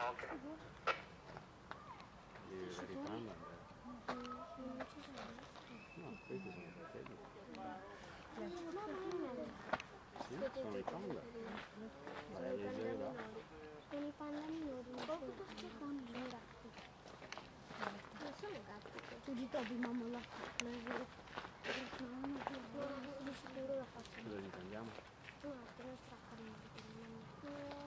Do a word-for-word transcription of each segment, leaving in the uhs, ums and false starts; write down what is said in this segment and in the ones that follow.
anche. Devi riprendere. Non ci sono. No, questi sono fratelli. Sì, Sì, sono i panda. Vai a leggere là. Sono i panda minori. Un po' piuttosto con i gatti. Non sono gatti. Tu li trovi mamma là. Ma è vero. No, di sicuro la faccio. Cosa gli prendiamo? No, appena straccano il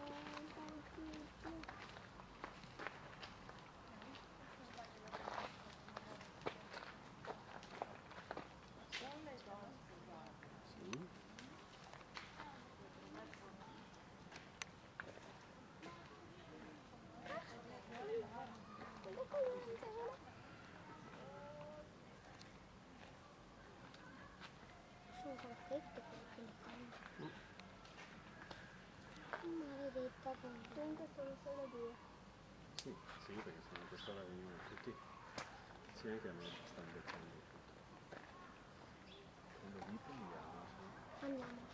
Sì. Sono perfette perché le fanno. Maledetta comunque sono solo due. Sì, sì, perché se a quest'ora venivano tutti. Sì, anche a me stanno beccando tutto. Quando vi prendiamo? Andiamo.